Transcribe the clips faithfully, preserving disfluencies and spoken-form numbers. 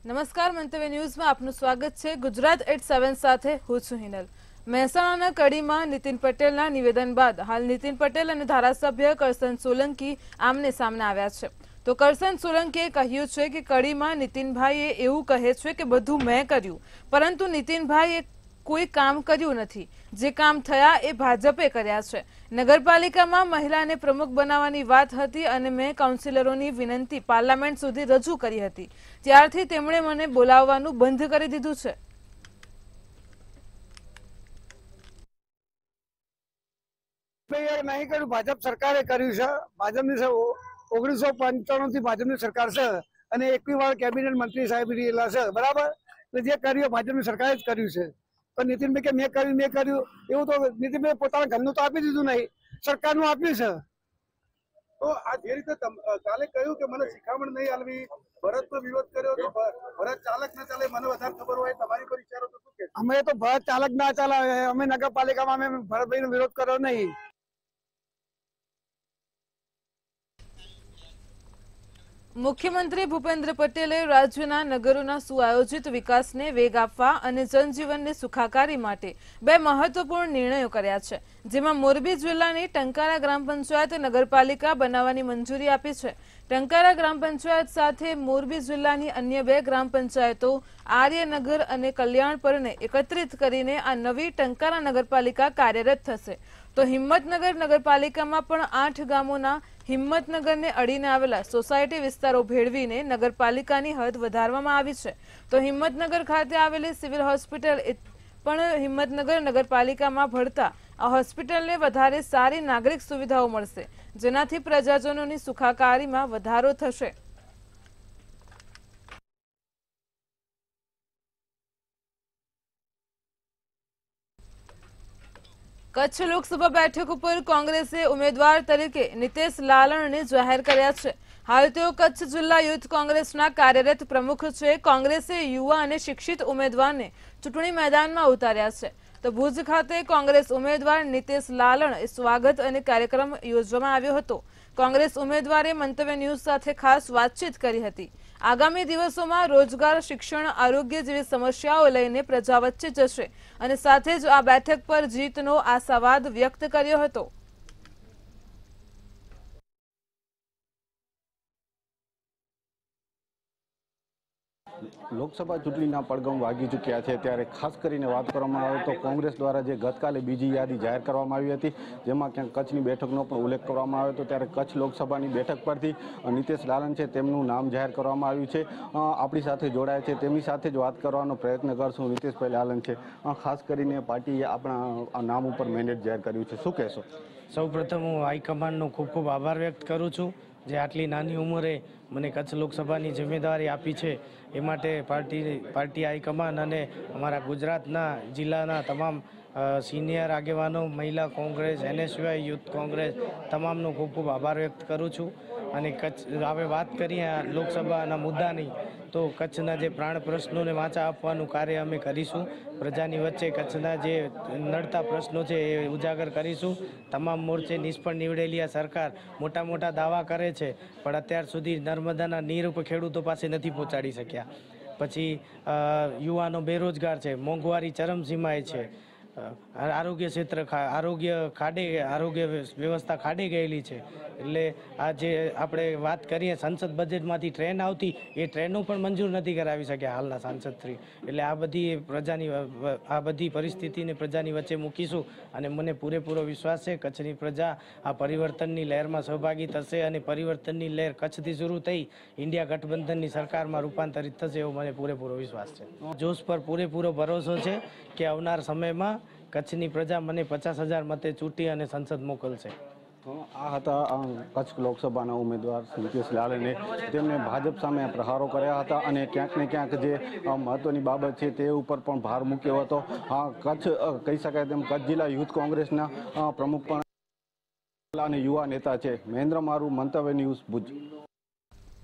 નમસ્કાર, મંતવ્ય ન્યૂઝમાં આપનું સ્વાગત છે। ગુજરાત એટ સેવન સાથે હું છું હિનલ। મહેસાણાના કડીમાં નીતિન પટેલના નિવેદન બાદ હાલ નીતિન પટેલ અને ધારાસભ્ય કરસન સોલંકી આમને સામને આવ્યા છે। તો કરસન સોલંકીએ કહ્યું છે કે કડીમાં નીતિનભાઈએ એવું કહે છે કે બધું મેં કર્યું, પરંતુ નીતિનભાઈએ કોઈ કામ કર્યું નથી। જે કામ થયા એ ભાજપે કર્યા છે। નગરપાલિકામાં મહિલાને પ્રમુખ બનાવવાની વાત હતી અને મેં કાઉન્સિલરોની વિનંતી પાર્લામેન્ટ સુધી રજૂ કરી હતી, ત્યારથી તેમણે મને બોલાવવાનું બંધ કરી દીધું છે। નહીં કર્યું, ભાજપ સરકારે કર્યું છે। ભાજપની ઓગણીસો પંચાણું થી ભાજપની સરકાર છે અને એકવી વાર કેબિનેટ મંત્રી સાહેબ રહેલા છે, બરાબર। જે કર્યું ભાજપની સરકારે જ કર્યું છે। તો નીતિનભાઈ કે મેં કર્યું મેં કર્યું એવું તો નીતિનભાઈ પોતાના ઘરનું તો આપી દીધું નહીં, સરકારનું આપ્યું છે। તો આ જે રીતે કાલે કહ્યું કે મને શિખામણ નહીં આલવી, ભરતનો વિરોધ કર્યો તો ભરત ચાલક ના ચાલે, મને વધારે ખબર હોય તમારી પર વિચારો તો શું કે? અમે તો ભરત ચાલક ના ચાલે, અમે નગરપાલિકામાં અમે ભરતભાઈ નો વિરોધ કર્યો નહીં। મુખ્યમંત્રી ભૂપેન્દ્ર પટેલે રાજ્યના નગરોના સુઆયોજિત વિકાસને વેગ આપવા અને જનજીવનને સુખાકારી માટે બે મહત્વપૂર્ણ નિર્ણયો કર્યા છે, જેમાં મોરબી જિલ્લાની ટંકારા ગ્રામ પંચાયત નગરપાલિકા બનાવવાની મંજૂરી આપી છે। ટંકારા ગ્રામ પંચાયત સાથે મોરબી જિલ્લાની અન્ય બે ગ્રામ પંચાયતો આર્યનગર અને કલ્યાણપરને એકત્રિત કરીને આ નવી ટંકારા નગરપાલિકા કાર્યરત થશે। તો હિંમતનગર નગરપાલિકામાં પણ આઠ ગામોના હિંમતનગરને અડીને આવેલા સોસાયટી વિસ્તારો ભેળવીને નગરપાલિકાની હદ વધારવામાં આવી છે। તો હિંમતનગર ખાતે આવેલી સિવિલ હોસ્પિટલ પણ હિંમતનગર નગરપાલિકામાં ભળતા આ હોસ્પિટલને વધારે સારી નાગરિક સુવિધાઓ મળશે, જેનાથી પ્રજાજનોની સુખાકારીમાં વધારો થશે। કચ્છ લોકસભા બેઠક ઉપર કોંગ્રેસે ઉમેદવાર તરીકે નિતેશ લાલણને જાહેર કર્યા છે। હાલ તેઓ કચ્છ જિલ્લા યુથ કોંગ્રેસના કાર્યરત પ્રમુખ છે। કોંગ્રેસે યુવા અને શિક્ષિત ઉમેદવારને ચૂંટણી મેદાનમાં ઉતાર્યા છે। તો ભુજ ખાતે કોંગ્રેસ ઉમેદવાર નિતેશ લાલણ સ્વાગત અને કાર્યક્રમ યોજવામાં આવ્યો હતો। કોંગ્રેસ ઉમેદવારે મંતવ્ય ન્યૂઝ સાથે ખાસ વાતચીત કરી હતી। આગામી દિવસોમાં રોજગાર, શિક્ષણ, આરોગ્ય જેવી સમસ્યાઓ લઈને પ્રજા વચ્ચે જશે અને સાથે જ આ બેઠક પર જીતનો આશાવાદ વ્યક્ત કર્યો હતો। લોકસભા ચૂંટણીના પડઘમ વાગી ચૂક્યા છે, ત્યારે ખાસ કરીને વાત કરવામાં આવે તો કોંગ્રેસ દ્વારા જે ગતકાલે બીજી યાદી જાહેર કરવામાં આવી હતી, જેમાં ક્યાંક કચ્છની બેઠકનો પણ ઉલ્લેખ કરવામાં આવ્યો હતો, ત્યારે કચ્છ લોકસભાની બેઠક પરથી નિતેશ લાલન છે તેમનું નામ જાહેર કરવામાં આવ્યું છે। આપણી સાથે જોડાય છે, તેમની સાથે જ વાત કરવાનો પ્રયત્ન કરશું। નિતેશભાઈ લાલન છે, ખાસ કરીને પાર્ટીએ આપણા નામ ઉપર મેન્ડેટ જાહેર કર્યું છે, શું કહેશો? સૌપ્રથમ હું હાઈકમાન્ડનો ખૂબ ખૂબ આભાર વ્યક્ત કરું છું, જે આટલી નાની ઉંમરે મને કચ્છ લોકસભાની જિમ્મેદારી આપી છે। એ માટે પાર્ટી પાર્ટી હાઈકમાન્ડ અને અમારા ગુજરાતના જિલ્લાના તમામ સિનિયર આગેવાનો, મહિલા કોંગ્રેસ, એનએસયુઆઈ, યુથ કોંગ્રેસ તમામનો ખૂબ ખૂબ આભાર વ્યક્ત કરું છું। અને કચ્છ હવે વાત કરીએ લોકસભાના મુદ્દાની, તો કચ્છના જે પ્રાણ પ્રશ્નોને વાંચા આપવાનું કાર્ય અમે કરીશું। પ્રજાની વચ્ચે કચ્છના જે નડતા પ્રશ્નો છે એ ઉજાગર કરીશું। તમામ મોરચે નિષ્ફળ નીવડેલી આ સરકાર મોટા મોટા દાવા કરે છે, પણ અત્યાર સુધી નર્મદાના નીર ઉપર ખેડૂતો પાસે નથી પહોંચાડી શક્યા। પછી યુવાનો બેરોજગાર છે, મોંઘવારી ચરમસીમાએ છે, આરોગ્ય ક્ષેત્ર આરોગ્ય ખાડે આરોગ્ય વ્યવસ્થા ખાડે ગયેલી છે। એટલે આ જે આપણે વાત કરીએ સંસદ બજેટમાંથી ટ્રેન આવતી, એ ટ્રેનો પણ મંજૂર નથી કરાવી શક્યા હાલના સાંસદશ્રી। એટલે આ બધી પ્રજાની આ બધી પરિસ્થિતિને પ્રજાની વચ્ચે મૂકીશું અને મને પૂરેપૂરો વિશ્વાસ છે કચ્છની પ્રજા આ પરિવર્તનની લહેરમાં સહભાગી થશે અને પરિવર્તનની લહેર કચ્છથી શરૂ થઈ ઇન્ડિયા ગઠબંધનની સરકારમાં રૂપાંતરિત થશે, એવો મને પૂરેપૂરો વિશ્વાસ છે। જોશ પર પૂરેપૂરો ભરોસો છે કે આવનાર સમયમાં કચ્છની પ્રજા મને પચાસ હજાર મતે ચૂંટી અને સંસદ મોકલશે। આ હતા કચ્છ લોકસભાના ઉમેદવાર નિતેશ લાલને, તેમને ભાજપ સામે પ્રહારો કર્યા હતા અને ક્યાંક ને ક્યાંક જે મહત્વની બાબત છે તે ઉપર પણ ભાર મૂક્યો હતો। કચ્છ કહી શકાય તેમ કચ્છ જિલ્લા યુથ કોંગ્રેસના પ્રમુખ પણ અને યુવા નેતા છે। મહેન્દ્ર મારું, મંતવ્ય ન્યૂઝ, ભુજ।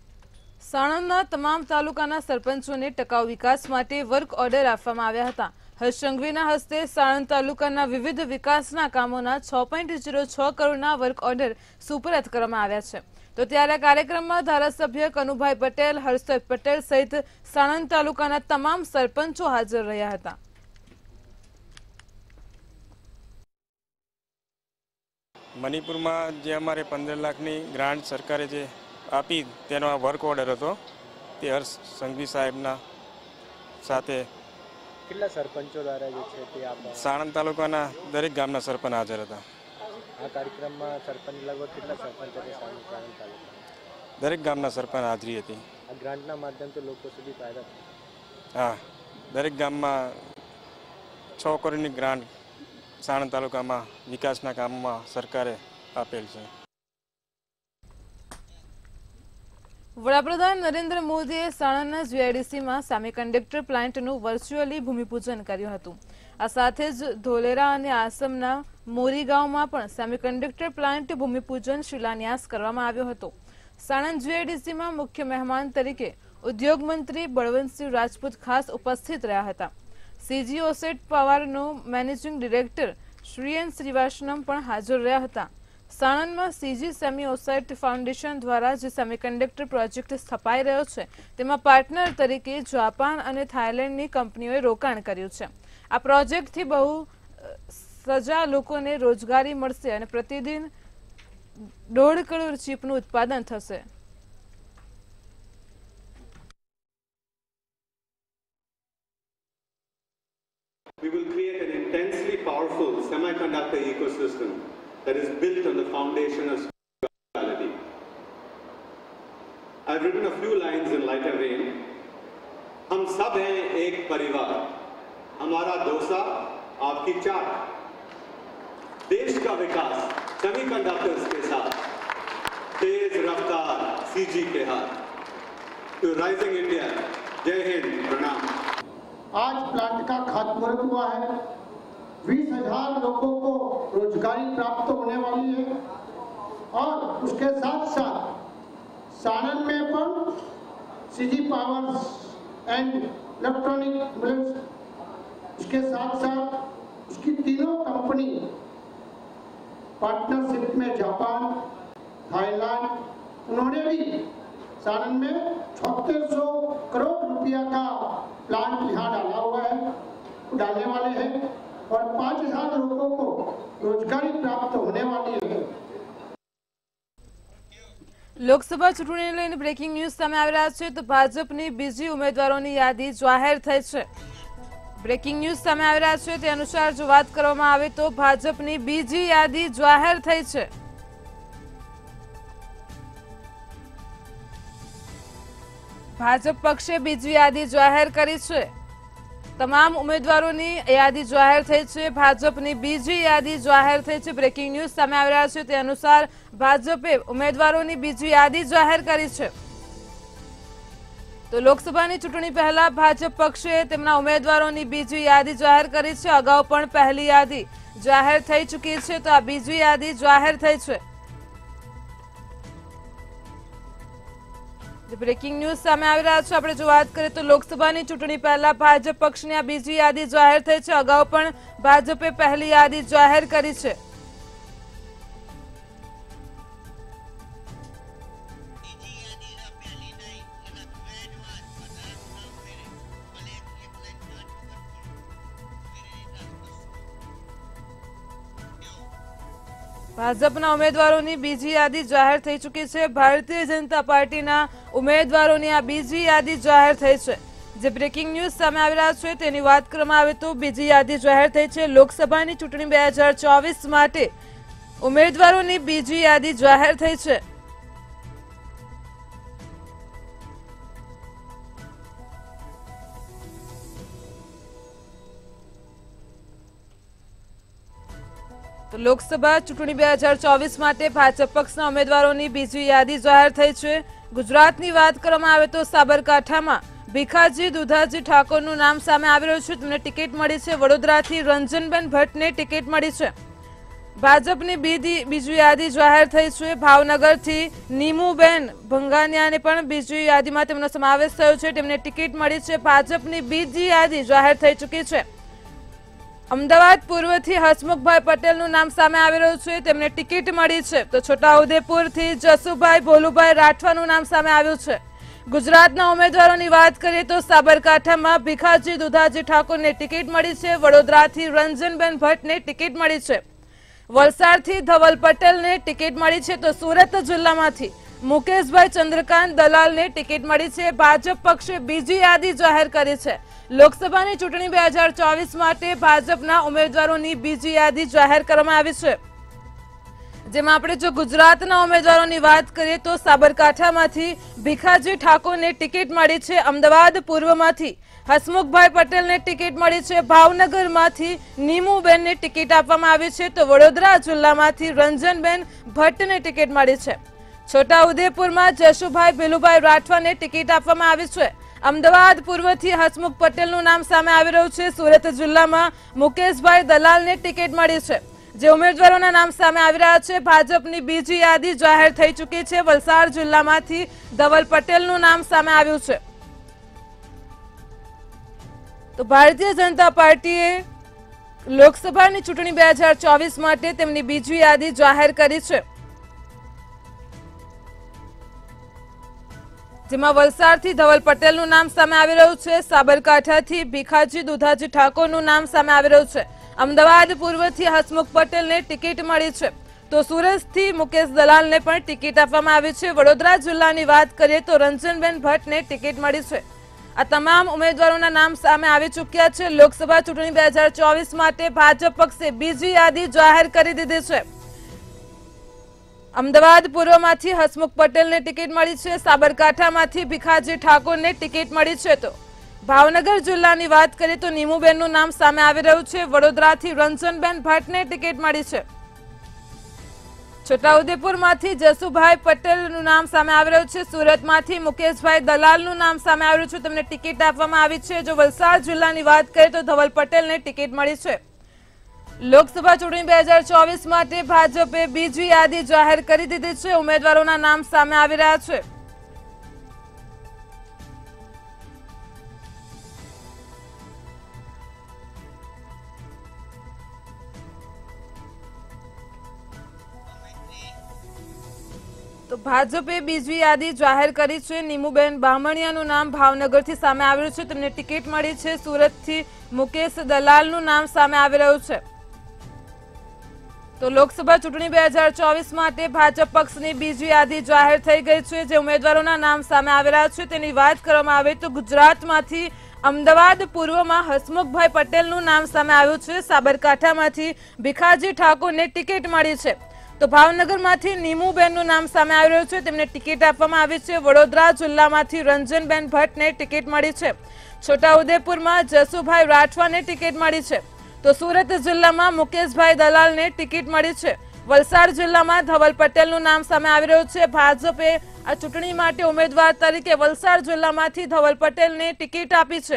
સાણંદના તમામ તાલુકાના સરપંચોને ટકાઉ વિકાસ માટે વર્ક ઓર્ડર આપવામાં આવ્યા હતા। હર્ષ સંઘવીના હસ્તે સાણંદ તાલુકાના વિવિધ વિકાસના કામોના છ પોઈન્ટ ઝીરો છ કરોડના વર્ક ઓર્ડર સુપરત કરવામાં આવ્યા છે. તો ત્યારે કાર્યક્રમમાં ધારાસભ્ય કનુભાઈ પટેલ, હર્ષ પટેલ સહિત સાણંદ તાલુકાના તમામ સરપંચો હાજર રહ્યા હતા. મણિપુરમાં જે અમારે પંદર લાખની ગ્રાન્ટ સરકારે જે આપી તેનો આ વર્ક ઓર્ડર હતો તે હર્ષ સંઘવી સાહેબના સાથે કેટલા સરપંચો દ્વારા જે છે તે આપ સાણંદ તાલુકાના દરેક ગામના સરપંચ હાજર હતા. આ કાર્યક્રમમાં સરપંચ લગભગ કેટલા સરપંચ હતા સાણંદ તાલુકા? દરેક ગામના સરપંચ હાજરી હતી. આ ગ્રાન્ટના માધ્યમથી લોકો સુધી ફાયદા? હા, દરેક ગામમાં છ કરોડની ગ્રાન્ટ સાણંદ તાલુકામાં વિકાસના કામમાં સરકારે આપેલ છે. વડાપ્રધાન નરેન્દ્ર મોદીએ સાણંદના જીઆઈડીસીમાં સેમિકન્ડક્ટર પ્લાન્ટનું વર્ચ્યુઅલી ભૂમિપૂજન કર્યું હતું. આ સાથે જ ધોલેરા અને આસમના મોરી ગામમાં પણ સેમિકન્ડક્ટર પ્લાન્ટ ભૂમિપૂજન શિલાન્યાસ કરવામાં આવ્યો હતો. સાણંદ જીઆઈડીસીમાં મુખ્ય મહેમાન તરીકે ઉદ્યોગ મંત્રી બળવંતસિંહ રાજપૂત ખાસ ઉપસ્થિત રહ્યા હતા. સીજી ઓસેટ પાવરનો managing director Shri N Srivastava પણ હાજર રહ્યા હતા. સાણંદમાં સીજી સેમી ઓસેટ ફાઉન્ડેશન દ્વારા જે સેમિકન્ડક્ટર પ્રોજેક્ટ સ્થપાઈ રહ્યો છે તેમાં પાર્ટનર તરીકે જાપાન અને થાઇલેન્ડની કંપનીઓએ રોકાણ કર્યું છે. આ પ્રોજેક્ટથી બહુ સજા લોકોને રોજગારી મળશે અને પ્રતિદિન દોઢ કરોડ ચીપનું ઉત્પાદન થશે. We will create an intensely powerful semiconductor ecosystem that is built on the foundation of spirituality. I've written a few lines in lighter vein. हम सब हैं एक परिवार, हमारा डोसा आपकी चाट. देश का विकास सेमीकंडक्टर्स के साथ तेज रफ्तार सीजी के हाथ. To rising India, जय हिंद, प्रणाम. आज प्लांट का खातमुहूर्त हुआ है. बीस हजार लोगों को रोजगारी प्राप्त होने वाली है और उसके साथ साथ साणंद में पण CG powers and electronic mills, उसके साथ साथ उसकी तीनों कंपनी पार्टनरशिप में जापान, थाईलैंड, उन्होंने भी साणंद में छत्तीस सौ करोड़ रुपया का प्लांट यहाँ डाला हुआ है, डालने वाले हैं और पाँच हजार लोगों को रोजगारी प्राप्त होने वाली है. લોકસભા ચૂંટણીને લઈને બ્રેકિંગ ન્યૂઝ સામે આવી રહ્યા છે. તો ભાજપની બીજી ઉમેદવારોની યાદી જાહેર થઈ છે. બ્રેકિંગ ન્યૂઝ સામે આવી રહ્યા છે તે અનુસાર જો વાત કરવામાં આવે તો ભાજપની બીજી યાદી જાહેર થઈ છે. ભાજપ પક્ષે બીજી યાદી જાહેર કરી છે. તમામ ઉમેદવારોની યાદી જાહેર થઈ છે. ભાજપની બીજી યાદી જાહેર થઈ છે. બ્રેકિંગ ન્યૂઝ સામે આવી રહ્યા છે તે અનુસાર ભાજપે ઉમેદવારોની બીજી યાદી જાહેર કરી છે. તો લોકસભાની ચૂંટણી પહેલા ભાજપ પક્ષે તેમના ઉમેદવારોની બીજી યાદી જાહેર કરી છે. અગાઉ પણ પહેલી યાદી જાહેર થઈ ચૂકી છે. તો આ બીજી યાદી જાહેર થઈ છે. બ્રેકિંગ ન્યૂઝ સામે આવી રહ્યા છે. આપણે જો વાત કરીએ તો લોકસભાની ચૂંટણી પહેલા ભાજપ પક્ષની આ બીજી યાદી જાહેર થઈ છે. અગાઉ પણ ભાજપે પહેલી યાદી જાહેર કરી છે. ભાજપના ઉમેદવારોની બીજી યાદી જાહેર થઈ ચૂકી છે. ભારતીય જનતા પાર્ટીના ઉમેદવારોની આ બીજી યાદી જાહેર થઈ છે. જે બ્રેકિંગ ન્યૂઝ સામે આવી રહ્યા છે તેની વાત કરવામાં આવે તો બીજી યાદી જાહેર થઈ છે. લોકસભાની ચૂંટણી બે હજાર ચોવીસ માટે ઉમેદવારોની બીજી યાદી જાહેર થઈ છે. તો લોકસભા ચૂંટણી બે હજાર ચોવીસ માટે ભાજપ પક્ષના ઉમેદવારોની બીજી યાદી જાહેર થઈ છે. ગુજરાતની વાત કરવામાં આવે તો સાબરકાંઠામાં ભીખાજી દુધાજી ઠાકોરનું નામ સામે આવી રહ્યું છે. તેમને ટિકિટ મળી છે. વડોદરાથી રંજનબેન ભટ્ટને ટિકિટ મળી છે. ભાજપની બીજી યાદી જાહેર થઈ છે. ભાવનગરથી નીમુબેન ભંગાનિયાને પણ બીજી યાદીમાં તેમનો સમાવેશ થયો છે. તેમને ટિકિટ મળી છે. ભાજપની બીજી યાદી જાહેર થઈ ચૂકી છે. અમદાવાદ પૂર્વથી હસમુખભાઈ પટેલનું નામ સામે આવી રહ્યું છે, તેમને ટિકિટ મળી છે. તો છોટાઉદેપુરથી જસુભાઈ ભોલુભાઈ રાઠવાનું નામ સામે આવ્યું છે. ગુજરાતના ઉમેદવારોની વાત કરીએ તો સાબરકાંઠામાં ભીખાજી દુધાજી ઠાકોરને ટિકિટ મળી છે. વડોદરાથી રંજનબેન ભટ્ટને ટિકિટ મળી છે. વલસાડથી ધવલ પટેલને ટિકિટ મળી છે. તો સુરત જિલ્લામાંથી મુકેશભાઈ ચંદ્રકાંત દલાલને ટિકિટ મળી છે. ભાજપ પક્ષે બીજી યાદી જાહેર કરી છે. લોકસભાની ચૂંટણી બે હજાર ચોવીસ માટે ભાજપના ઉમેદવારોની બીજી યાદી જાહેર કરવામાં આવી છે, જેમાં આપણે જો ગુજરાતના ઉમેદવારોની વાત કરીએ તો સાબરકાંઠામાંથી ભીખાજી ઠાકોરને ટિકિટ મળી છે. અમદાવાદ પૂર્વમાંથી હસમુખભાઈ પટેલને ટિકિટ મળી છે. ભાવનગરમાંથી નીમુબેનને ટિકિટ આપવામાં આવી છે. તો વડોદરા જિલ્લામાંથી રંજનબેન ભટ્ટને ટિકિટ મળી છે. છોટાઉદેપુરમાં જશુભાઈ ભીલુભાઈ રાઠવાને ટિકિટ આપવામાં આવી છે. અમદાવાદ પૂર્વથી હસમુખ પટેલનું નામ સામે આવી રહ્યું છે. સુરત જિલ્લામાં મુકેશભાઈ દલાલને ટિકિટ મળી છે. જે ઉમેદવારોના નામ સામે આવી રહ્યા છે, ભાજપની બીજી યાદી જાહેર થઈ ચૂકી છે. વલસાડ જિલ્લામાંથી ધવલ પટેલનું નામ સામે આવ્યું છે. તો ભારતીય જનતા પાર્ટીએ લોકસભાની ચૂંટણી બે હજાર ચોવીસ માટે તેમની બીજી યાદી જાહેર કરી છે, જેમાં વલસાડથી ધવલ પટેલનું નામ સામે આવી રહ્યું છે. સાબરકાંઠાથી ભીખાજી દુધાજી ઠાકોરનું નામ સામે આવી રહ્યું છે. અમદાવાદ પૂર્વથી હસમુખ પટેલને ટિકિટ મળી છે. તો સુરતથી મુકેશ દલાલને પણ ટિકિટ આપવામાં આવી છે. વડોદરા જિલ્લાની વાત કરીએ તો રંજનબેન ભટ્ટને ટિકિટ મળી છે. આ તમામ ઉમેદવારોના નામ સામે આવી ચૂક્યા છે. લોકસભા ચૂંટણી બે હજાર ચોવીસ માટે ભાજપ પક્ષે બીજી યાદી જાહેર કરી દીધી છે. અમદાવાદ પૂર્વમાંથી હસમુખ પટેલને ટિકિટ મળી છે. સાબરકાંઠામાંથી ભીખાજી ઠાકોરને ટિકિટ મળી છે. તો ભાવનગર જિલ્લાની વાત કરીએ તો નીમુબેનનું નામ સામે આવી રહ્યું છે. વડોદરાથી રંજનબેન ભટ્ટને ટિકિટ મળી છે. છોટાઉદેપુરમાંથી જસુભાઈ પટેલનું નામ સામે આવી રહ્યું છે. સુરતમાંથી મુકેશભાઈ દલાલનું નામ સામે આવ્યું છે, તેમને ટિકિટ આપવામાં આવી છે. જો વલસાડ જિલ્લાની વાત કરીએ તો ધવલ પટેલને ટિકિટ મળી છે. લોકસભા ચૂંટણી બે હજાર ચોવીસ માટે ભાજપે બીજી યાદી જાહેર કરી દીધી છે. ઉમેદવારોના નામ સામે આવી રહ્યા છે. તો ભાજપે બીજી યાદી જાહેર કરી છે. નીમુબેન બામણિયાનું નામ ભાવનગરથી સામે આવ્યું છે, તેમને ટિકિટ મળી છે. સુરતથી મુકેશ દલાલનું નામ સામે આવી રહ્યું છે. તો લોકસભા ચૂંટણી બે હજાર ચોવીસ માટે ભાજપ પક્ષની બીજી યાદી જાહેર થઈ ગઈ છે. જે ઉમેદવારોના નામ સામે આવી રહ્યા છે તેની વાત કરવામાં આવે તો ગુજરાતમાંથી અમદાવાદ પૂર્વમાં હસમુખભાઈ પટેલનું નામ સામે આવ્યું છે. સાબરકાંઠામાંથી ભીખાજી ઠાકોરને ટિકિટ મળી છે. તો ભાવનગરમાંથી નીમુબેનનું નામ સામે આવી રહ્યું છે, તેમને ટિકિટ આપવામાં આવી છે. વડોદરા જિલ્લામાંથી રંજનબેન ભટ્ટને ટિકિટ મળી છે. છોટાઉદેપુરમાં જસુભાઈ રાઠવાને ટિકિટ મળી છે. તો સુરત જિલ્લામાં મુકેશભાઈ દલાલને ટિકિટ મળી છે. વલસાડ જિલ્લામાં ધવલ પટેલનું નામ સામે આવી રહ્યું છે. ભાજપે આ ચૂંટણી માટે ઉમેદવાર તરીકે વલસાડ જિલ્લામાંથી ધવલ પટેલને ટિકિટ આપી છે.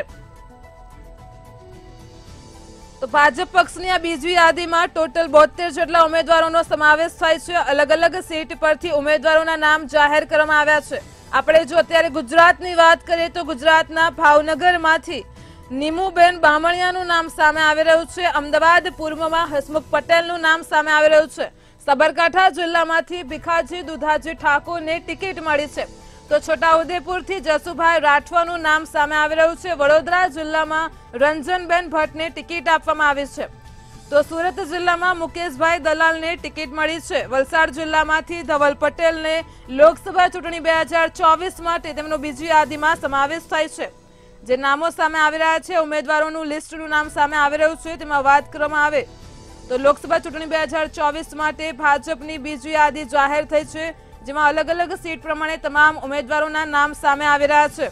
તો ભાજપ પક્ષની આ બીજી યાદીમાં ટોટલ બોતેર જેટલા ઉમેદવારોનો સમાવેશ થાય છે. અલગ અલગ સીટ પરથી ઉમેદવારોના નામ જાહેર કરવામાં આવ્યા છે. આપણે જો અત્યારે ગુજરાતની વાત કરીએ તો ગુજરાતના ભાવનગરમાંથી નીમુબેન બામણિયાનું નામ સામે આવી રહ્યું છે. અમદાવાદ પૂર્વમાં હસમુખ પટેલનું નામ સામે આવી રહ્યું છે. સાબરકાંઠા જિલ્લામાંથી ભીખાજી દુધાજી ઠાકોરને ટિકિટ મળી છે. તો છોટાઉદેપુરથી જસુભાઈ રાઠવાનું નામ સામે આવી રહ્યું છે. વડોદરા જિલ્લામાં રંજનબેન ભટ્ટને ટિકિટ આપવામાં આવી છે. તો સુરત જિલ્લામાં મુકેશભાઈ દલાલને ટિકિટ મળી છે. વલસાડ જિલ્લામાંથી ધવલ પટેલને લોકસભા ચૂંટણી બે હજાર ચોવીસ માટે તેમનો બીજી યાદીમાં સમાવેશ થાય છે. જે નામો સામે આવી રહ્યા છે, ઉમેદવારોનું લિસ્ટનું નામ સામે આવી રહ્યું છે, તેમાં વાત કરવામાં આવે તો લોકસભા ચૂંટણી બે હજાર ચોવીસ માટે ભાજપની બીજી યાદી જાહેર થઈ છે, જેમાં અલગ અલગ સીટ પ્રમાણે તમામ ઉમેદવારોના નામ સામે આવી રહ્યા છે.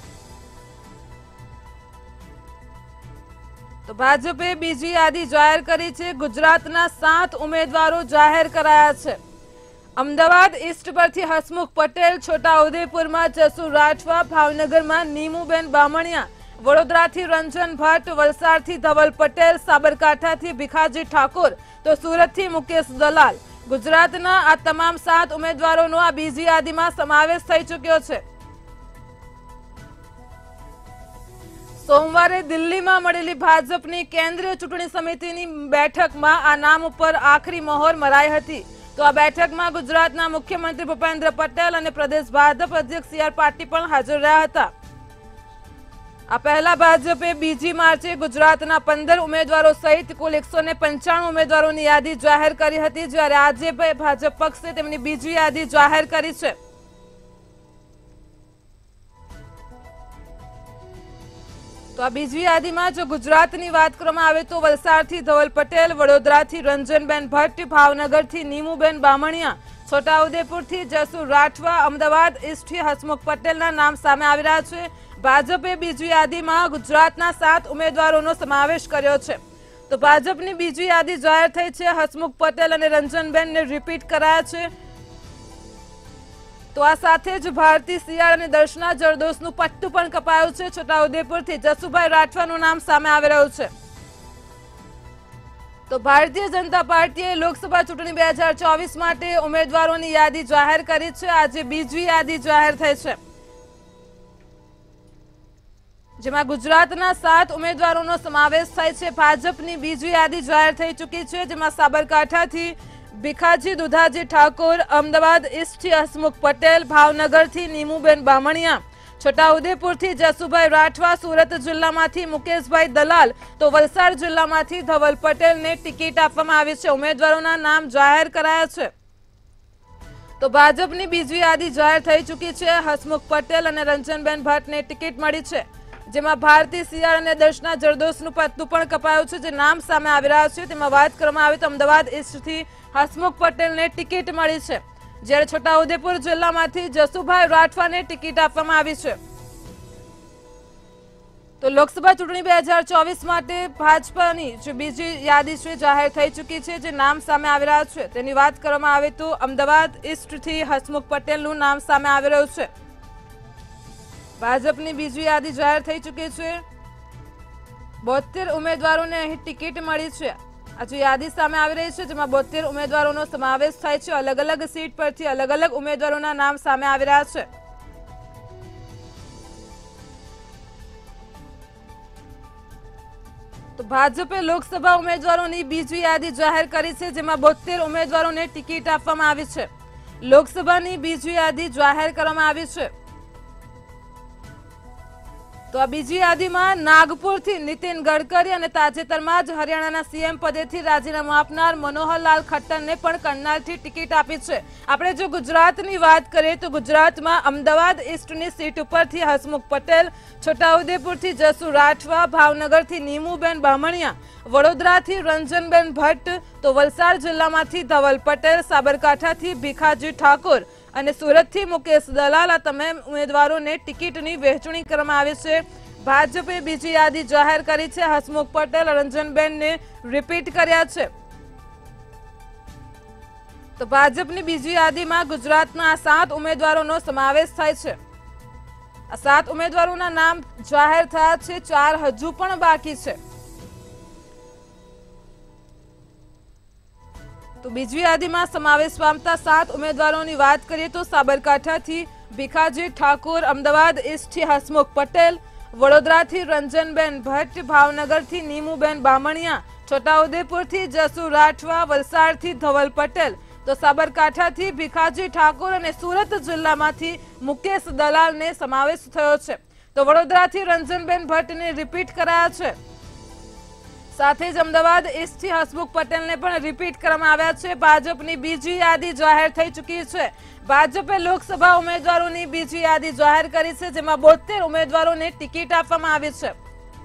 તો ભાજપે બીજી યાદી જાહેર કરી છે. ગુજરાતના સાત ઉમેદવારો જાહેર કરાયા છે. અમદાવાદ ઈસ્ટ પરથી હસમુખ પટેલ, છોટાઉદેપુરમાં જસુ રાઠવા, ભાવનગરમાં નીમુબેન બામણિયા, વડોદરાથી રંજન ભટ્ટ, વલસાડથી ધવલ પટેલ, સાબરકાંઠાથી ભીખાજી ઠાકોર, તો સુરતથી મુકેશ દલાલ. ગુજરાતના આ તમામ સાત ઉમેદવારોનો આ બીજી યાદીમાં સમાવેશ થઈ ચૂક્યો છે. સોમવારે દિલ્હીમાં મળેલી ભાજપની કેન્દ્રીય ચૂંટણી સમિતિની બેઠકમાં આ નામ ઉપર આખરી મહોર મરાઈ હતી। તો આ બેઠકમાં ગુજરાતના મુખ્યમંત્રી ભૂપેન્દ્ર પટેલ અને પ્રદેશ ભાજપ અધ્યક્ષ સી આર પાટીલ પણ હાજર રહ્યા હતા। આ પહેલા ભાજપે બીજી માર્ચે ગુજરાતના પંદર ઉમેદવારો સહિત કુલ એકસો ને પંચાણું ઉમેદવારોની યાદી જાહેર કરી હતી, જ્યારે આજે ભાજપ પક્ષે તેમની બીજી યાદી જાહેર કરી છે। તો આ બીજી યાદીમાં જો ગુજરાતની વાત કરવામાં આવે તો વલસાડથી ધવલ પટેલ, વડોદરાથી રંજનબેન ભટ્ટ, ભાવનગરથી નીમુબેન બામણિયા, છોટાઉદેપુરથી જસુ રાઠવા, અમદાવાદ ઈસ્ટથી હસમુખ પટેલના નામ સામે આવી રહ્યા છે। ભાજપે બીજી યાદીમાં ગુજરાતના સાત ઉમેદવારોનો સમાવેશ કર્યો છે। તો ભાજપની બીજી યાદી જાહેર થઈ છે। હસમુખ પટેલ અને રંજનબેનને રિપીટ કરાયા છે। તો આ સાથે જ ભારતી શિયાળ અને દર્શના જરદોશનું પટ્ટું પણ કપાયું છે। છોટાઉદેપુરથી જસુભાઈ રાઠવાનું નામ સામે આવી રહ્યું છે। તો ભારતીય જનતા પાર્ટીએ લોકસભા ચૂંટણી બે હજાર ચોવીસ માટે ઉમેદવારોની યાદી જાહેર કરી છે। આજે બીજી યાદી જાહેર થઈ છે, જેમાં ગુજરાતના સાત ઉમેદવારોનો સમાવેશ થાય છે। ભાજપની બીજી યાદી જાહેર થઈ ચૂકી છે, જેમાં સાબરકાંઠાથી ભીખાજી દુધાજી ઠાકોર, અમદાવાદ ઈસ્ટથી હસમુખ પટેલ, ભાવનગરથી નીમુબેન બામણિયા, છોટાઉદેપુરથી જસુભાઈ રાઠવા, સુરત જિલ્લામાંથી મુકેશભાઈ દલાલ, તો વલસાડ જિલ્લામાંથી ધવલ પટેલને ટિકિટ આપવામાં આવી છે। ઉમેદવારોના નામ જાહેર કરાયા છે। તો ભાજપની બીજી યાદી જાહેર થઈ ચૂકી છે। હસમુખ પટેલ અને રંજનબેન ભટ્ટને ટિકિટ મળી છે, જેમાં ભારતી શિયાળ અને દર્શના જરદોશનું પત્તું પણ કપાયું છે, જે નામ સામે આવી રહ્યા છે। તેમાં વાત કરવામાં આવે તો અમદાવાદ ઈસ્ટથી હસમુખ પટેલને ટિકિટ મળી છે, જ્યારે છોટાઉદેપુર જિલ્લામાંથી જસુભાઈ રાઠવાને ટિકિટ આપવામાં આવી છે। તો લોકસભા ચૂંટણી બે હજાર ચોવીસ માટે ભાજપાની જે બીજી યાદી છે જાહેર થઈ ચૂકી છે, જે નામ સામે આવી રહ્યા છે તેની વાત કરવામાં આવે તો અમદાવાદ ઈસ્ટથી હસમુખ પટેલનું નામ સામે આવી રહ્યું છે। ભાજપની બીજી યાદી જાહેર થઈ ચૂકી છે। બોતેર ઉમેદવારોને અહીં ટિકિટ મળી છે। આજે યાદી સામે આવી રહી છે, જેમાં બોતેર ઉમેદવારોનો સમાવેશ થાય છે। અલગ અલગ સીટ પરથી અલગ અલગ ઉમેદવારોના નામ સામે આવી રહ્યા છે। તો ભાજપે લોકસભા ઉમેદવારોની બીજી યાદી જાહેર કરી છે, જેમાં બોતેર ઉમેદવારોને ટિકિટ આપવામાં આવી છે। લોકસભાની બીજી યાદી જાહેર કરવામાં આવી છે। તો આ બીજી યાદીમાં નાગપુરથી નીતિન ગડકરી અને તાજેતરમાં જ હરિયાણાના સીએમ પદેથી રાજીનામું આપનાર મનોહરલાલ ખટ્ટરને પણ કરનાલથી ટિકિટ આપી છે। આપણે જો ગુજરાતની વાત કરીએ તો ગુજરાતમાં અમદાવાદ ઈસ્ટની સીટ ઉપરથી હસમુખ પટેલ, છોટાઉદેપુરથી જસુ રાઠવા, ભાવનગરથી નીમુબેન બામણિયા, વડોદરાથી રંજનબેન ભટ્ટ, તો વલસાડ જિલ્લામાંથી ધવલ પટેલ, સાબરકાંઠાથી ભીખાજી ઠાકોર અને સુરતથી મુકેશ દલાલ, આ તમામ ઉમેદવારોને ટિકિટની વહેંચણી કરવામાં આવી છે। ભાજપે બીજી યાદી જાહેર કરી છે। હસમુખ પટેલ, રંજનબેનને રિપીટ કર્યા છે। તો ભાજપની બીજી યાદીમાં ગુજરાતના આ સાત ઉમેદવારોનો સમાવેશ થાય છે। આ સાત ઉમેદવારોના નામ જાહેર થયા છે, ચાર હજુ પણ બાકી છે। તો બીજી યાદીમાં સમાવેશ પામતા સાત ઉમેદવારોની વાત કરીએ તો સાબરકાંઠાથી ભીખાજી ઠાકોર, અમદાવાદ ઈસ્ટથી હસમુખ પટેલ, વડોદરાથી રંજનબેન ભટ્ટ, ભાવનગરથી નીમુબેન બામણિયા, છોટાઉદેપુરથી જસુ રાઠવા, વલસાડથી ધવલ પટેલ, તો સાબરકાંઠાથી ભીખાજી ઠાકોર અને સુરત જિલ્લામાંથી મુકેશ દલાલને સમાવેશ થયો છે। તો વડોદરાથી રંજનબેન ભટ્ટને રિપીટ કરાયા છે। સાથે જ અમદાવાદ ઈસ્ટથી હસમુખ પટેલને પણ રિપીટ કરવામાં આવ્યા છે। ભાજપની બીજી યાદી જાહેર થઈ ચૂકી છે। ભાજપે લોકસભા ઉમેદવારોની બીજી યાદી જાહેર કરી છે, જેમાં બોતેર ઉમેદવારોને ટિકિટ આપવામાં આવી છે।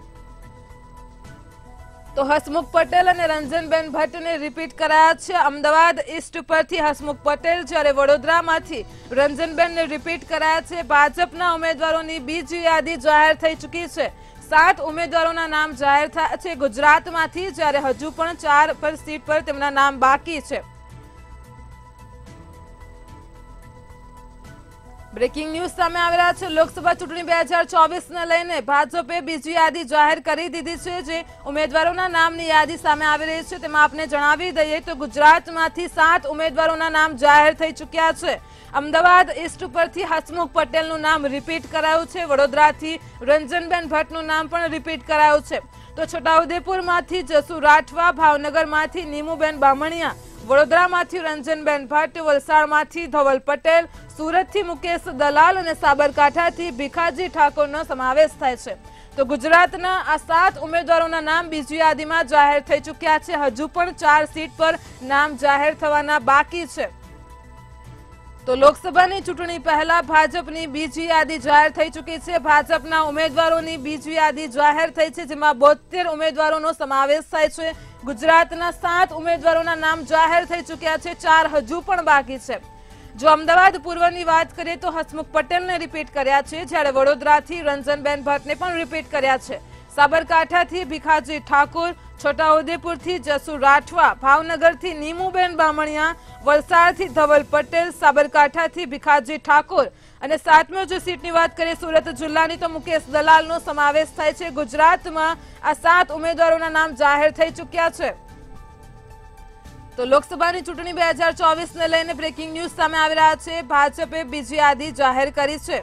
તો હસમુખ પટેલ અને રંજનબેન ભટ્ટને રિપીટ કરાયા છે। અમદાવાદ ઈસ્ટ પરથી હસમુખ પટેલ, જ્યારે વડોદરામાંથી રંજનબેનને રિપીટ કરાયા છે। ભાજપના ઉમેદવારોની બીજી યાદી જાહેર થઈ ચૂકી છે। સાત ઉમેદવારોના નામ જાહેર થયા છે ગુજરાતમાંથી, જ્યારે હજુ પણ ચાર પર સીટ પર તેમના નામ બાકી છે। બ્રેકિંગ ન્યૂઝ સામે આવી રહ્યા છે। લોકસભા ચૂંટણી બે હજાર ચોવીસ ને લઈને ભાજપે બીજી યાદી જાહેર કરી દીધી છે। જે ઉમેદવારોના નામની યાદી સામે આવી રહી છે તેમાં આપને જણાવી દઈએ તો ગુજરાતમાંથી સાત ઉમેદવારોના નામ જાહેર થઈ ચૂક્યા છે। અમદાવાદ ઈસ્ટ પરથી હસમુખ પટેલનું નામ રિપીટ કરાયું છે। વડોદરાથી રંજનબેન ભટ્ટનું નામ પણ રિપીટ કરાયું છે। તો છોટાઉદેપુરમાંથી જસુ રાઠવા, ભાવનગરમાંથી નીમુબેન બામણિયા, વડોદરામાંથી રંજનબેન ભટ્ટ, વલસાડમાંથી ધવલ પટેલ, સુરતથી મુકેશ દલાલ અને સાબરકાંઠાથી ભીખાજી ઠાકોરનો સમાવેશ થાય છે। તો ગુજરાતના આ સાત ઉમેદવારોના નામ બીજી યાદીમાં જાહેર થઈ ચૂક્યા છે। હજુ પણ ચાર સીટ પર નામ જાહેર થવાના બાકી છે। તો લોકસભાની ચૂંટણી પહેલા ભાજપની બીજી યાદી જાહેર થઈ ચૂકી છે। ભાજપના ઉમેદવારોની બીજી યાદી જાહેર થઈ છે, જેમાં બોતેર ઉમેદવારોનો સમાવેશ થાય છે। ગુજરાતના સાત ઉમેદવારોના નામ જાહેર થઈ ચૂક્યા છે, ચાર હજુ પણ બાકી છે। જો અમદાવાદ પૂર્વની વાત કરીએ તો હસમુખ પટેલને રિપીટ કર્યા છે, જ્યારે વડોદરાથી રંજનબેન ભટ્ટને પણ રિપીટ કર્યા છે। સાબરકાંઠાથી ભીખાજી ઠાકોર, છોટાઉદેપુરથી જસુ રાઠવા, ભાવનગરથી નીમુબેન બામણિયા, વલસાડથી ધવલ પટેલ, સાબરકાંઠાથી ભીખાજી ઠાકોર અને સાતમી જો સીટની વાત કરીએ સુરત જિલ્લાની તો મુકેશ દલાલનો સમાવેશ થાય છે। ગુજરાતમાં આ સાત ઉમેદવારોના નામ જાહેર થઈ ચૂક્યા છે। તો લોકસભાની ચૂંટણી બે હજાર ચોવીસ ને લઈને બ્રેકિંગ ન્યૂઝ સામે આવી રહ્યા છે। ભાજપે બીજી યાદી જાહેર કરી છે,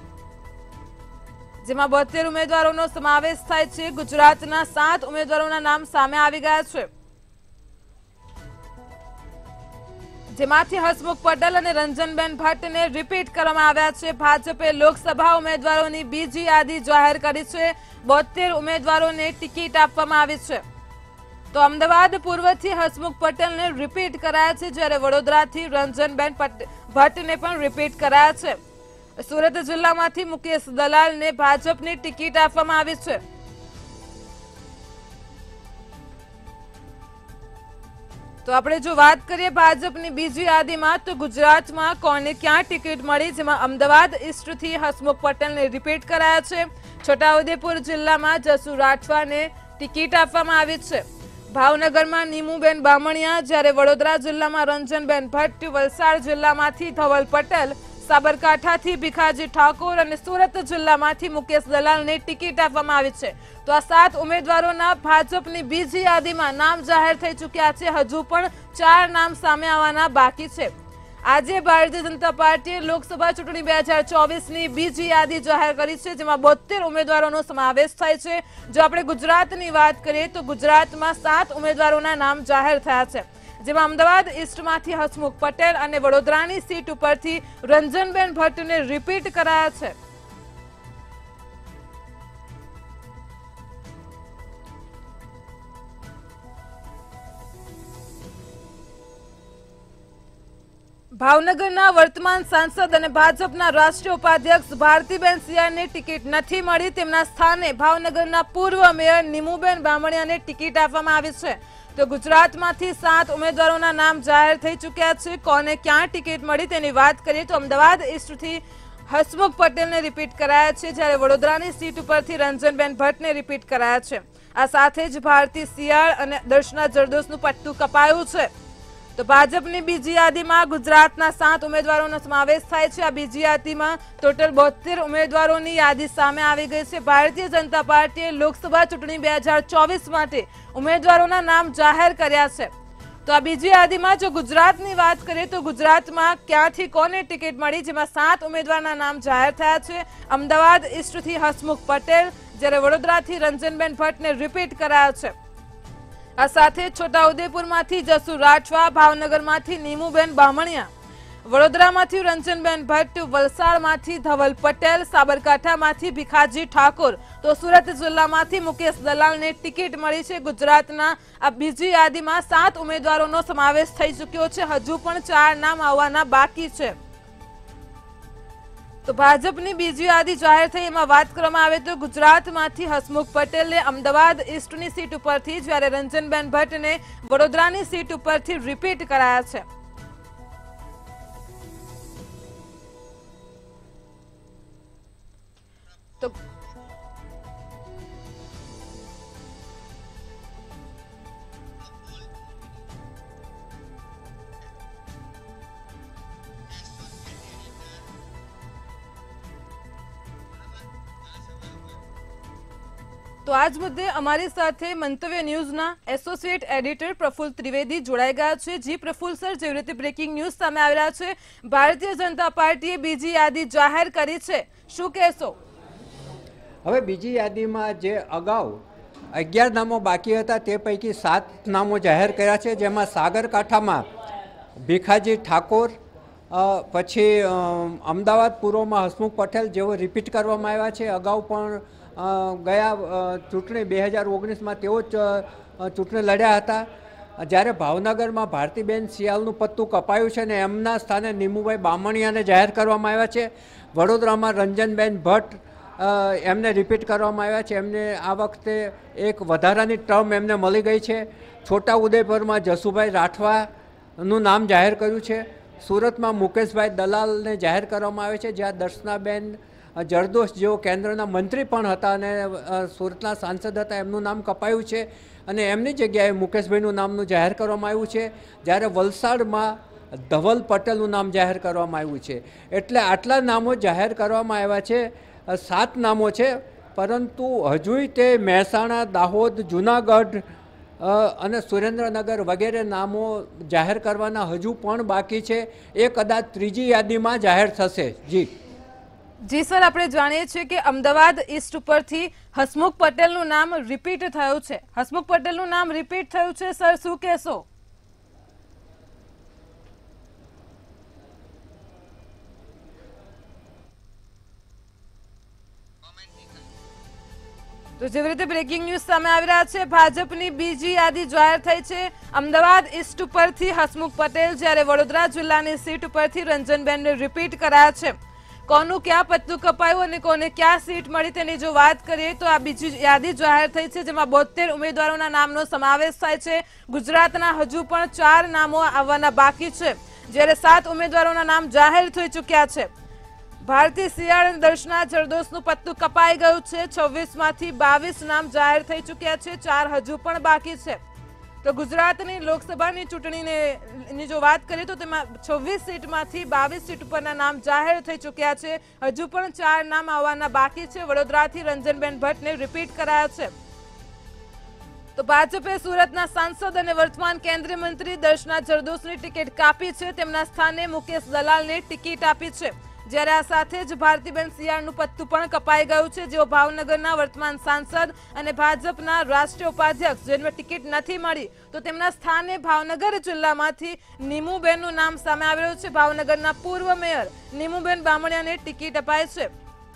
જેમાં બોતેર ઉમેદવારોનો સમાવેશ થાય છે। ગુજરાતના સાત ઉમેદવારોના નામ સામે આવી ગયા છે, જેમાંથી હસમુખ પટેલ અને રંજનબેન ભટ્ટને રિપીટ કરવામાં આવ્યા છે। ભાજપે લોકસભા ઉમેદવારોની બીજી યાદી જાહેર કરી છે। બોતેર ઉમેદવારોને ટિકિટ આપવામાં આવી છે। તો અમદાવાદ પૂર્વથી હસમુખ પટેલને રિપીટ કરાયા છે, જ્યારે વડોદરાથી રંજનબેન ભટ્ટને પણ રિપીટ કરાયા છે। સુરત જિલ્લામાંથી મુકેશ દલાલને ભાજપની ટિકિટ આપવામાં આવી છે। તો આપણે જો વાત કરીએ ભાજપની બીજી યાદીમાં તો ગુજરાતમાં કોને ક્યાં ટિકિટ મળી, જેમાં અમદાવાદ ઈસ્ટથી હસમુખ પટેલને રિપીટ કરાયા છે। છોટાઉદેપુર જિલ્લામાં જસુ રાઠવાને ટિકિટ આપવામાં આવી છે। ભાવનગરમાં નીમુબેન બામણિયા, જ્યારે વડોદરા જિલ્લામાં રંજનબેન ભટ્ટ, વલસાડ જિલ્લામાંથી ધવલ પટેલ, સાબરકાંઠાથી ભીખાજી ઠાકોર અને સુરત જિલ્લામાંથી મુકેશ દલાલને ટિકિટ આપવામાં આવી છે। તો આ સાત ઉમેદવારોના ભાજપની બીજી યાદીમાં નામ જાહેર થઈ ચૂક્યા છે। હજુ પણ ચાર નામ સામે આવવાના બાકી છે। આજે ભારતીય જનતા પાર્ટીએ લોકસભા ચૂંટણી બે હજાર ચોવીસની બીજી યાદી જાહેર કરી છે, જેમાં બોતેર ઉમેદવારોનો સમાવેશ થાય છે। જો આપણે ગુજરાતની વાત કરીએ તો ગુજરાતમાં સાત ઉમેદવારોના નામ જાહેર થયા છે, જેમાં અમદાવાદ ઈસ્ટમાંથી હસમુખ પટેલ અને વડોદરાની સીટ ઉપરથી રંજનબેન ભટ્ટને રિપીટ કરાયા છે। ભાવનગરના વર્તમાન સાંસદ અને ભાજપના રાષ્ટ્રીય ઉપાધ્યક્ષ ભારતીબેન સિયાને ટિકિટ નથી મળી, તેમના સ્થાને ભાવનગરના પૂર્વ મેયર નીમુબેન બામણિયાને ટિકિટ આપવામાં આવી છે। તો ગુજરાતમાંથી સાત ઉમેદવારોના નામ જાહેર થઈ ચૂક્યા છે। કોને ક્યાં ટિકિટ મળી તેની વાત કરીએ તો અમદાવાદ ઈસ્ટથી હસમુખ પટેલને રિપીટ કરાયા છે, જ્યારે વડોદરાની સીટ ઉપરથી રંજનબેન ભટ્ટને રિપીટ કરાયા છે। આ સાથે જ ભારતી સિયાળ અને દર્શના જરદોશનું પટ્ટું કપાયું છે। તો ભાજપની બીજી યાદીમાં ગુજરાતના સાત ઉમેદવારોનો સમાવેશ થાય છે। આ બીજી યાદીમાં ટોટલ બોતેર ઉમેદવારોની યાદી સામે આવી ગઈ છે। ભારતીય જનતા પાર્ટીએ લોકસભા ચૂંટણી બે હજાર ચોવીસ માટે ઉમેદવારોના નામ જાહેર કર્યા છે। તો આ બીજી યાદીમાં જો ગુજરાતની વાત કરીએ તો ગુજરાતમાં ક્યાંથી કોને ટિકિટ મળી, જેમાં સાત ઉમેદવારના નામ જાહેર થયા છે। અમદાવાદ ઈસ્ટથી હસમુખ પટેલ, જ્યારે વડોદરાથી રંજનબેન ભટ્ટને રિપીટ કરાયા છે। આ સાથે છોટાઉદેપુરમાંથી જસુ રાઠવા, ભાવનગરમાંથી નીમુબેન બામણિયા, વડોદરામાંથી રંજનબેન ભટ્ટ, વલસાડમાંથી ધવલ પટેલ, સાબરકાંઠામાંથી ભીખાજી ઠાકોર તો સુરત જિલ્લામાંથી મુકેશ દલાલને ટિકિટ મળી છે। ગુજરાતના આ બીજી યાદીમાં સાત ઉમેદવારોનો સમાવેશ થઈ ચૂક્યો છે। હજુ પણ ચાર નામ આવવાના બાકી છે। તો ભાજપની બીજી યાદી જાહેર થઈ, એમાં વાત કરવામાં આવે તો ગુજરાતમાંથી હસમુખ પટેલને અમદાવાદ ઈસ્ટની સીટ ઉપરથી, જ્યારે રંજનબેન ભટ્ટને વડોદરાની સીટ ઉપરથી રિપીટ કરાયા છે। તો તો આજ મુદ્દે અમારી સાથે મંતવ્ય ન્યૂઝના એસોસિએટ એડિટર પ્રફુલ્લ ત્રિવેદી જોડાઈ ગયા છે। જી પ્રફુલ્લ સર, જેવી રીતે બ્રેકિંગ ન્યૂઝ સામે આવી રહ્યા છે, ભારતીય જનતા પાર્ટીએ બીજી યાદી જાહેર કરી છે, શું કહેશો? હવે બીજી યાદીમાં જે અગાઉ અગિયાર નામો બાકી હતા તે પૈકી સાત નામો જાહેર કર્યા છે, જેમાં સાગરકાંઠામાં ભીખાજી ઠાકોર, પછી અમદાવાદ પૂર્વમાં હસમુખ પટેલ જેઓ રિપીટ કરવામાં આવ્યા છે। અગાઉ પણ ગયા ચૂંટણી બે હજાર ઓગણીસમાં તેઓ જ ચૂંટણી લડ્યા હતા, જ્યારે ભાવનગરમાં ભારતીબેન સિયાલનું પત્તું કપાયું છે અને એમના સ્થાને નીમુભાઈ બામણિયાને જાહેર કરવામાં આવ્યા છે। વડોદરામાં રંજનબેન ભટ્ટ એમને રિપીટ કરવામાં આવ્યા છે, એમને આ વખતે એક વધારાની ટર્મ એમને મળી ગઈ છે। છોટાઉદેપુરમાં જસુભાઈ રાઠવાનું નામ જાહેર કર્યું છે। સુરતમાં મુકેશભાઈ દલાલને જાહેર કરવામાં આવે છે, જ્યાં દર્શનાબેન જરદોશ જેઓ કેન્દ્રના મંત્રી પણ હતા અને સુરતના સાંસદ હતા, એમનું નામ કપાયું છે અને એમની જગ્યાએ મુકેશભાઈનું નામનું જાહેર કરવામાં આવ્યું છે, જ્યારે વલસાડમાં ધવલ પટેલનું નામ જાહેર કરવામાં આવ્યું છે। એટલે આટલા નામો જાહેર કરવામાં આવ્યા છે, સાત નામો છે, પરંતુ હજુય તે મહેસાણા, દાહોદ, જૂનાગઢ અને સુરેન્દ્રનગર વગેરે નામો જાહેર કરવાના હજુ પણ બાકી છે। એ કદાચ ત્રીજી યાદીમાં જાહેર થશે। જી જી સર, આપણે જાણીએ છીએ કે અમદાવાદ ઈસ્ટ ઉપરથી હસમુખ પટેલનું નામ રિપીટ થયું છે, હસમુખ પટેલનું નામ રિપીટ થયું છે, સર શું કહેશો? તો જેવી રીતે બ્રેકિંગ ન્યૂઝ સામે આવી રહ્યા છે, ભાજપની બીજી યાદી જાહેર થઈ છે। અમદાવાદ ઈસ્ટ ઉપરથી હસમુખ પટેલ, જ્યારે વડોદરા જિલ્લાની સીટ ઉપરથી રંજનબેનને રિપીટ કરાયા છે। કોનું ક્યાં પત્તું કપાયું અને કોને ક્યાં સીટ મળી તેની જો વાત કરીએ તો આ બીજી યાદી જાહેર થઈ છે, જેમાં બોતેર ઉમેદવારોના નામનો સમાવેશ થાય છે। ગુજરાતના હજુ પણ ચાર નામો આવવાના બાકી છે, જ્યારે સાત ઉમેદવારોના નામ જાહેર થઈ ચૂક્યા છે। ભારતીય શિયાળ અને દર્શના જરદોશનું પત્તું કપાઈ ગયું છે। છવ્વીસ માંથી બાવીસ નામ જાહેર થઈ ચૂક્યા છે, ચાર હજુ પણ બાકી છે। તો ગુજરાતની લોકસભાની ચૂંટણીની જો વાત કરીએ તો તેમાં છવ્વીસ સીટમાંથી બાવીસ સીટ ઉપરના નામ જાહેર થઈ ચૂક્યા છે, હજુ પણ ચાર નામ આવવાના બાકી છે। વડોદરાથી રંજનબેન ભટ્ટને રિપીટ કરાયા છે। તો ભાજપે સુરતના સાંસદ અને વર્તમાન કેન્દ્રીય મંત્રી દર્શના જરદોશની ટિકિટ કાપી છે, તેમના સ્થાને મુકેશ દલાલને ટિકિટ આપી છે, જ્યારે આ સાથે જ ભારતીબેન સિયાળનું પત્તું પણ કપાઈ ગયું છે, જેઓ ભાવનગરના વર્તમાન સાંસદ અને ભાજપના રાષ્ટ્રીય ઉપાધ્યક્ષ, જેમને ટિકિટ નથી મળી તો તેમના સ્થાને ભાવનગર જિલ્લામાંથી નીમુબેનનું નામ સામે આવી રહ્યું છે। ભાવનગરના પૂર્વ મેયર નીમુબેન બામણિયાને ટિકિટ અપાઈ છે।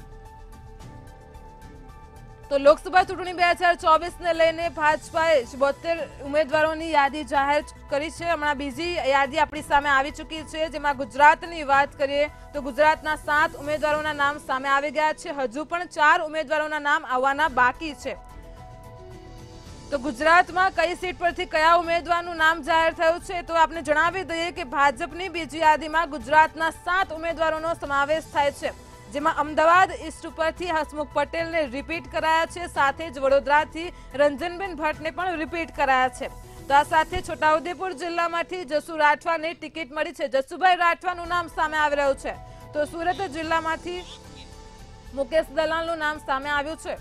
તો લોકસભા ચૂંટણી બે હજાર ચોવીસ ને લઈને ભાજપાએ બોતેર ઉમેદવારોની યાદી જાહેર કરી છે। હમણાં બીજી યાદી આપણી સામે આવી ચૂકી છે, જેમાં ગુજરાતની વાત કરીએ તો ગુજરાતના સાત ઉમેદવારોના નામ સામે આવી ગયા છે, હજુ પણ ચાર ઉમેદવારોના નામ આવવાના બાકી છે। તો ગુજરાતમાં કઈ સીટ પરથી કયા ઉમેદવારનું નામ જાહેર થયું છે તો આપણે જણાવી દઈએ કે ભાજપની બીજી યાદીમાં ગુજરાતના સાત ઉમેદવારોનો સમાવેશ થાય છે, જેમાં અમદાવાદ ઈસ્ટ ઉપરથી હસમુખ પટેલને રિપીટ કરાયા છે, સાથે જ વડોદરાથી રંજનબેન ભટ્ટને પણ રિપીટ કરાયા છે। તો આ સાથે છોટાઉદેપુર જિલ્લામાંથી જસુ રાઠવાને ટિકિટ મળી છે, જસુભાઈ રાઠવાનું નામ સામે આવી રહ્યું છે। તો સુરત જિલ્લામાંથી મુકેશ દલાલનું નામ સામે આવ્યું છે।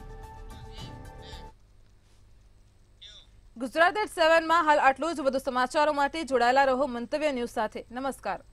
ગુજરાત એટ સેવનમાં હાલ આટલું જ। વધુ સમાચારો માટે જોડાયેલા રહો મંતવ્ય ન્યૂઝ સાથે। નમસ્કાર।